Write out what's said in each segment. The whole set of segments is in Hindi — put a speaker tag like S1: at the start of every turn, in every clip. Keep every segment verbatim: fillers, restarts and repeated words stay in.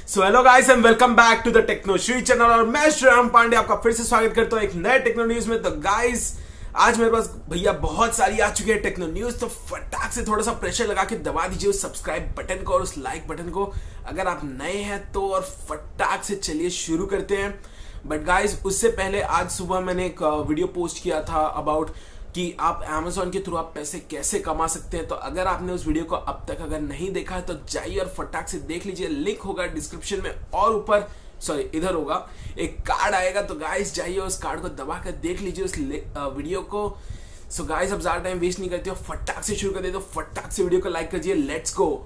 S1: So hello guys and welcome back to the Technoshri channel और मैं श्रीराम पांडे आपका फिर से स्वागत करता हूं एक नए टेक्नो न्यूज में। तो गाइस आज मेरे पास भैया बहुत सारी आ चुकी है टेक्नो न्यूज, तो फटाक से थोड़ा सा प्रेशर लगा के दबा दीजिए उस सब्सक्राइब बटन को और उस लाइक बटन को अगर आप नए हैं तो, और फटाक से चलिए शुरू करते हैं। बट गाइस उससे पहले आज सुबह मैंने एक वीडियो पोस्ट किया था अबाउट कि आप Amazon के थ्रू आप पैसे कैसे कमा सकते हैं। तो अगर आपने उस वीडियो को अब तक अगर नहीं देखा है तो जाइए और फटाक से देख लीजिए, लिंक होगा डिस्क्रिप्शन में और ऊपर सॉरी इधर होगा एक कार्ड आएगा, तो गाइस जाइए उस कार्ड को दबा कर देख लीजिए उस वीडियो को। सो गाइस अब ज्यादा टाइम वेस्ट नहीं करते हो, फटाक से शुरू कर देते हो, फटाक से वीडियो को लाइक कीजिए, लेट्स गो।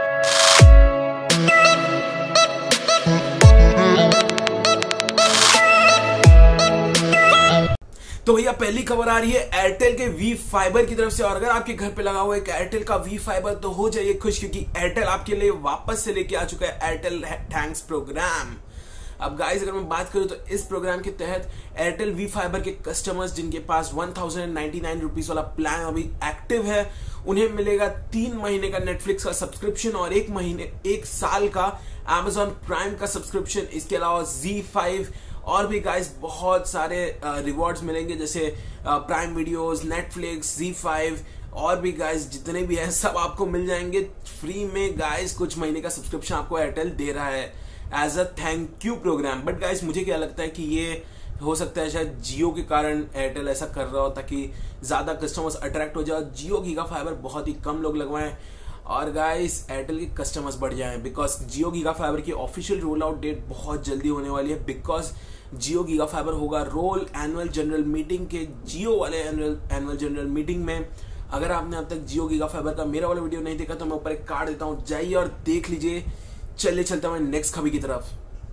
S1: तो भैया पहली खबर आ रही है एयरटेल के वी फाइबर की तरफ से, और अगर आपके घर पे लगा हुआ है एयरटेल का वी फाइबर तो हो जाइए खुश, क्योंकि एयरटेल आपके लिए वापस से लेके आ चुका है एयरटेल थैंक्स प्रोग्राम। अब गाइस अगर मैं बात करूं तो इस प्रोग्राम के तहत एयरटेल वी फाइबर के कस्टमर्स जिनके पास one thousand ninety nine rupees वाला प्लान अभी एक्टिव है, उन्हें मिलेगा तीन महीने का नेटफ्लिक्स का सब्सक्रिप्शन और एक महीने एक साल का Amazon प्राइम का सब्सक्रिप्शन। इसके अलावा ज़ी फाइव और भी गाइस बहुत सारे रिवॉर्ड्स मिलेंगे, जैसे prime videos, Netflix, Zee five और भी गाइस जितने भी हैं सब आपको मिल जाएंगे फ्री में। गाइस कुछ महीने का सब्सक्रिप्शन आपको एयरटेल दे रहा है as a thank you programme. But guys मुझे क्या लगता है कि ये हो सकता है शायद जियो के कारण एयरटेल ऐसा कर रहा हो ताकि ज्यादा कस्टमर्स अट्रैक्ट हो जाए, जियो गीगा फाइबर बहुत ही कम लोग लगवाएं और गाइस एयरटेल के कस्टमर्स बढ़ जाएं, बिकॉज जियो गीगा फाइबर की ऑफिशियल रोल आउट डेट बहुत जल्दी होने वाली है। बिकॉज जियो गीगा फाइबर होगा रोल एनुअल जनरल मीटिंग के, जियो वाले एनुअल एनुअल जनरल मीटिंग में। अगर आपने अब तक जियो गीगा फाइबर का मेरा वाला वीडियो नहीं देखा तो मैं ऊपर एक कार्ड देता हूं, जाइए और देख लीजिए। चलिए चलता हूं नेक्स्ट खबर की तरफ।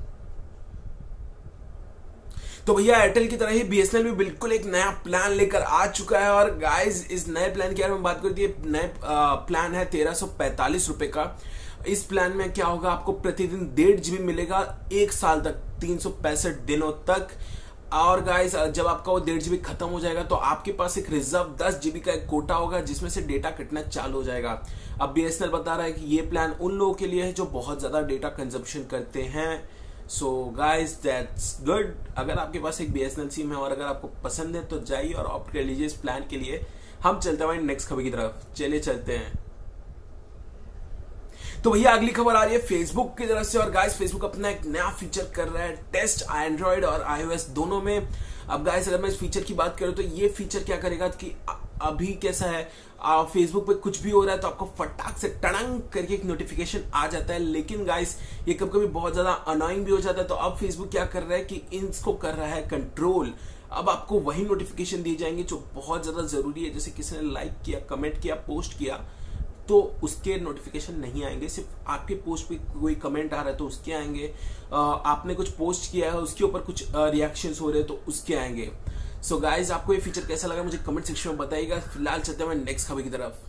S1: तो भैया एयरटेल की तरह ही बीएसएनएल भी बिल्कुल एक नया प्लान लेकर आ चुका है, और गाइस इस नए प्लान की मैं बात करती है, नए प्लान है तेरह सौ पैंतालीस रुपए का। इस प्लान में क्या होगा, आपको प्रतिदिन डेढ़ जीबी मिलेगा एक साल तक, तीन सौ पैंसठ दिनों तक। और गाइस जब आपका वो डेढ़ जीबी खत्म हो जाएगा तो आपके पास एक रिजर्व दस जीबी का एक कोटा होगा जिसमें से डेटा कटना चालू हो जाएगा। अब बीएसएनएल बता रहा है कि ये प्लान उन लोगों के लिए है जो बहुत ज्यादा डेटा कंजप्शन करते हैं। So guys that's good. अगर आपके पास एक बीएसएनएल सिम है और अगर आपको पसंद है तो जाइए और ऑप्ट कर लीजिए इस प्लान के लिए। हम चलते हैं नेक्स्ट खबर की तरफ, चलिए चलते हैं। तो भैया अगली खबर आ रही है फेसबुक की तरफ से, और गाइस फेसबुक अपना एक नया फीचर कर रहा है टेस्ट एंड्रॉइड और आईओएस दोनों में। अब गाइस अगर मैं इस फीचर की बात करूं तो ये फीचर क्या करेगा कि अभी कैसा है फेसबुक पे कुछ भी हो रहा है तो आपको फटाक से टड़ंग करके एक नोटिफिकेशन आ जाता है, लेकिन गाइस ये कभी कभी बहुत ज्यादा अनोइंग भी हो जाता है। तो अब फेसबुक क्या कर रहा है कि इसको कर रहा है कंट्रोल। अब आपको वही नोटिफिकेशन दिए जाएंगे जो बहुत ज्यादा जरूरी है, जैसे किसी ने लाइक किया, कमेंट किया, पोस्ट किया तो उसके नोटिफिकेशन नहीं आएंगे। सिर्फ आपके पोस्ट पे कोई कमेंट आ रहा है तो उसके आएंगे, आपने कुछ पोस्ट किया है उसके ऊपर कुछ रिएक्शंस हो रहे हैं तो उसके आएंगे। सो so गाइज आपको ये फीचर कैसा लगा मुझे कमेंट सेक्शन में बताइएगा। फिलहाल चलते हैं नेक्स्ट खबर की तरफ।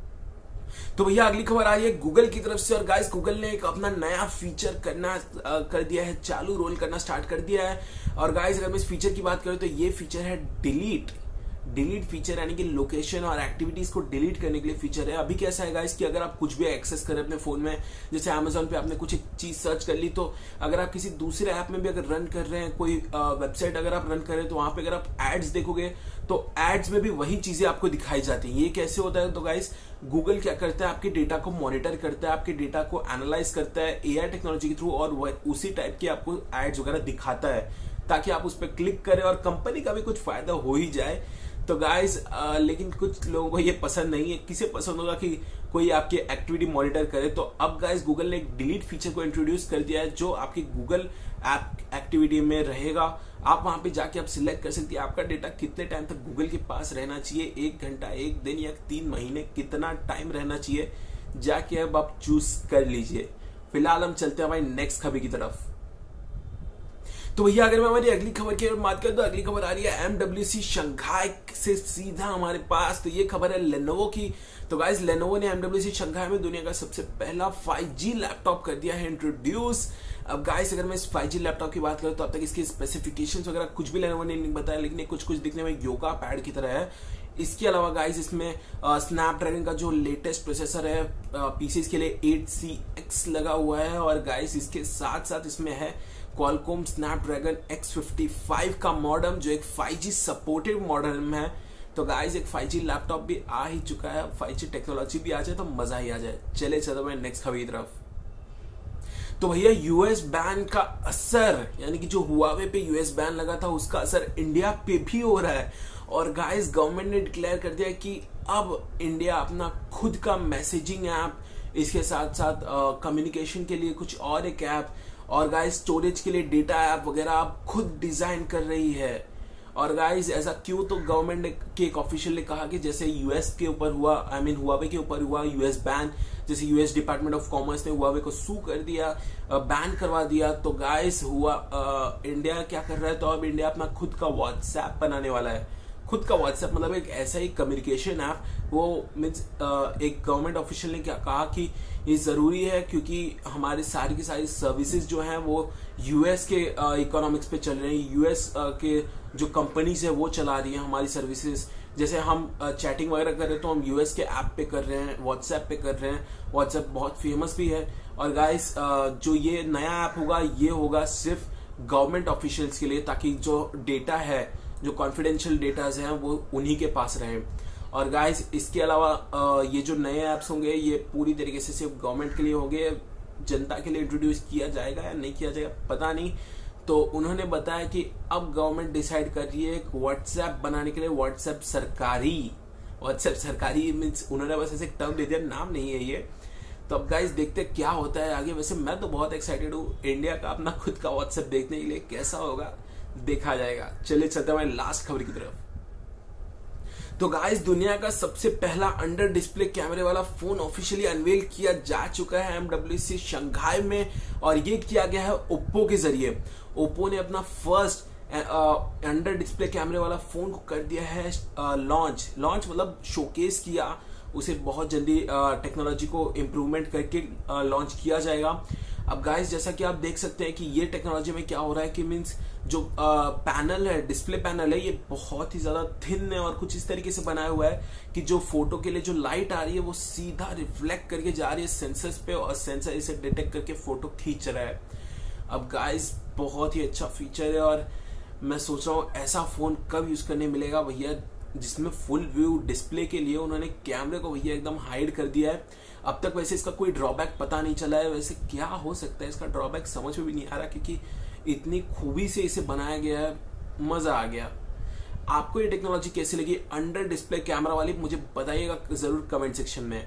S1: तो भैया अगली खबर आ रही है गूगल की तरफ से, और गाइस गूगल ने एक अपना नया फीचर करना कर दिया है, चालू रोल करना स्टार्ट कर दिया है। और गाइस अगर मैं इस फीचर की बात करूं तो ये फीचर है डिलीट डिलीट फीचर, यानी कि लोकेशन और एक्टिविटीज को डिलीट करने के लिए फीचर है। अभी कैसा है गाइस कि अगर आप कुछ भी एक्सेस करें अपने फोन में, जैसे Amazon पे आपने कुछ एक चीज सर्च कर ली, तो अगर आप किसी दूसरे ऐप में भी अगर रन कर रहे हैं, कोई वेबसाइट अगर आप रन कर रहे हैं तो वहां पे अगर आप एड्स देखोगे तो एड्स में भी वही चीजें आपको दिखाई जाती हैं। ये कैसे होता है, तो गाइस गूगल क्या करता है, आपके डेटा को मॉनिटर करता है, आपके डेटा को एनालाइज करता है एआई टेक्नोलॉजी के थ्रू, और उसी टाइप के आपको एड्स वगैरह दिखाता है ताकि आप उस पर क्लिक करें और कंपनी का भी कुछ फायदा हो ही जाए। तो गाइस लेकिन कुछ लोगों को ये पसंद नहीं है। किसे पसंद होगा कि कोई आपकी एक्टिविटी मॉनिटर करे, तो अब गाइस गूगल ने एक डिलीट फीचर को इंट्रोड्यूस कर दिया है जो आपकी गूगल ऐप एक्टिविटी में रहेगा। आप वहां पे जाके आप सिलेक्ट कर सकती है आपका डेटा कितने टाइम तक गूगल के पास रहना चाहिए, एक घंटा, एक दिन या तीन महीने, कितना टाइम रहना चाहिए, जाके अब आप चूज कर लीजिए। फिलहाल हम चलते हैं भाई नेक्स्ट खबर की तरफ। तो भैया अगर मैं हमारी अगली खबर की बात करूं तो अगली खबर आ रही है एमडब्ल्यूसी शंघाई से सीधा हमारे पास। तो ये खबर है लेनोवो की। तो गाइस लेनोवो ने एमडब्ल्यूसी शंघाई में दुनिया का सबसे पहला फाइव जी लैपटॉप कर दिया है इंट्रोड्यूस। अब गाइस अगर मैं इस फाइव जी लैपटॉप की बात करूं तो अब तक इसकी स्पेसिफिकेशंस वगैरह कुछ भी लेनोवो ने नहीं बताया, लेकिन कुछ कुछ दिखने में योगा पैड की तरह है। इसके अलावा गाइस इसमें स्नैपड्रैगन का जो लेटेस्ट प्रोसेसर है पीसीज के लिए एट सी एक्स लगा हुआ है, और गाइस इसके साथ साथ इसमें है Qualcomm Snapdragon X fifty five का मॉडम, जो एक फाइव जी सपोर्टेड मॉडम है। तो गाइस एक फाइव जी लैपटॉप भी आ ही चुका है, फाइव जी टेक्नोलॉजी भी आ जाए तो मजा ही आ जाए। चले चलो मैं नेक्स्ट खबर की तरफ। तो भैया यूएस बैन का असर, यानी कि जो हुआवे पे यूएस बैन लगा था उसका असर इंडिया पे भी हो रहा है। और गाइस गवर्नमेंट ने डिक्लेयर कर दिया कि अब इंडिया अपना खुद का मैसेजिंग ऐप, इसके साथ साथ कम्युनिकेशन के लिए कुछ और एक ऐप, और गाइस स्टोरेज के लिए डेटा ऐप वगैरह आप खुद डिजाइन कर रही है। और गाइस ऐसा क्यों, तो गवर्नमेंट ने के एक ऑफिशियल ने कहा कि जैसे यूएस के ऊपर हुआ, आई मीन हुआवे के ऊपर हुआ यूएस बैन, जैसे यूएस डिपार्टमेंट ऑफ कॉमर्स ने हुआवे को सू कर दिया, बैन करवा दिया, तो गाइस हुआ आ, इंडिया क्या कर रहा है, तो अब इंडिया अपना खुद का व्हाट्सएप बनाने वाला है। खुद का व्हाट्सएप मतलब एक ऐसा ही कम्युनिकेशन ऐप, वो मीन्स एक गवर्नमेंट ऑफिशियल ने क्या कहा कि ये जरूरी है क्योंकि हमारी सारी की सारी सर्विसेज जो हैं वो यूएस के इकोनॉमिक्स पे चल रही हैं, यूएस के जो कंपनीज है वो चला रही है हमारी सर्विसेज। जैसे हम चैटिंग वगैरह कर रहे हैं तो हम यूएस के ऐप पे कर रहे हैं, व्हाट्सएप पे कर रहे हैं, व्हाट्सएप बहुत फेमस भी है। और गाइस जो ये नया ऐप होगा ये होगा सिर्फ गवर्नमेंट ऑफिशियल्स के लिए, ताकि जो डेटा है, जो कॉन्फिडेंशियल डेटाज हैं वो उन्हीं के पास रहे। और गाइस इसके अलावा ये जो नए ऐप्स होंगे ये पूरी तरीके से सिर्फ गवर्नमेंट के लिए होंगे, जनता के लिए इंट्रोड्यूस किया जाएगा या नहीं किया जाएगा पता नहीं। तो उन्होंने बताया कि अब गवर्नमेंट डिसाइड कर रही है एक व्हाट्सएप बनाने के लिए, व्हाट्सएप सरकारी, व्हाट्सएप सरकारी मीन्स उन्होंने बस ऐसे टर्म दे दिया, नाम नहीं है ये। तो अब गाइस देखते क्या होता है आगे। वैसे मैं तो बहुत एक्साइटेड हूँ इंडिया का अपना खुद का व्हाट्सएप देखने के लिए, कैसा होगा देखा जाएगा। चलिए चलते हैं लास्ट खबर की तरफ। तो गाइस दुनिया का सबसे पहला अंडर डिस्प्ले कैमरे वाला फोन ऑफिशियली अनवेल किया जा चुका है एमडब्ल्यूसी शंघाई में, और ये किया गया है ओप्पो के जरिए। ओप्पो ने अपना फर्स्ट अंडर डिस्प्ले कैमरे वाला फोन को कर दिया है लॉन्च। लॉन्च मतलब शोकेस किया, उसे बहुत जल्दी टेक्नोलॉजी को इम्प्रूवमेंट करके लॉन्च किया जाएगा। अब गाइस जैसा कि आप देख सकते हैं कि ये टेक्नोलॉजी में क्या हो रहा है कि मीन्स जो पैनल है, डिस्प्ले पैनल है, ये बहुत ही ज्यादा थिन है और कुछ इस तरीके से बनाया हुआ है कि जो फोटो के लिए जो लाइट आ रही है वो सीधा रिफ्लेक्ट करके जा रही है सेंसर्स पे, और सेंसर इसे डिटेक्ट करके फोटो खींच रहा है। अब गाइस बहुत ही अच्छा फीचर है, और मैं सोच रहा हूँ ऐसा फोन कब यूज करने मिलेगा भैया, जिसमें फुल व्यू डिस्प्ले के लिए उन्होंने कैमरे को भैया एकदम हाइड कर दिया है। अब तक वैसे इसका कोई ड्रॉबैक पता नहीं चला है, वैसे क्या हो सकता है इसका ड्रॉबैक समझ में भी नहीं आ रहा, क्योंकि इतनी खूबी से इसे बनाया गया है, मजा आ गया। आपको ये टेक्नोलॉजी कैसी लगी अंडर डिस्प्ले कैमरा वाली, मुझे बताइएगा जरूर कमेंट सेक्शन में।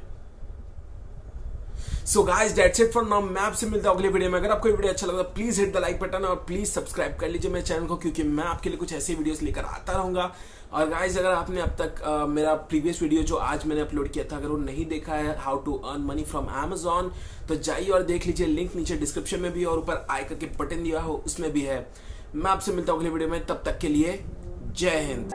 S1: So guys that's it for now, मैं आपसे मिलता हूं अगले वीडियो में। अगर आपको ये वीडियो अच्छा लगा please hit the like button और प्लीज सब्सक्राइब कर लीजिए मेरे चैनल को, क्योंकि मैं आपके लिए कुछ ऐसी वीडियोस लेकर आता रहूंगा। और गाइस अगर आपने अब तक आ, मेरा प्रीवियस वीडियो जो आज मैंने अपलोड किया था अगर वो नहीं देखा है, how to earn money from Amazon, तो जाइए और देख लीजिए, लिंक नीचे डिस्क्रिप्शन में भी और ऊपर आई करके बटन दिया हो उसमें भी है। मैं आपसे मिलता हूं अगले वीडियो में, तब तक के लिए जय हिंद।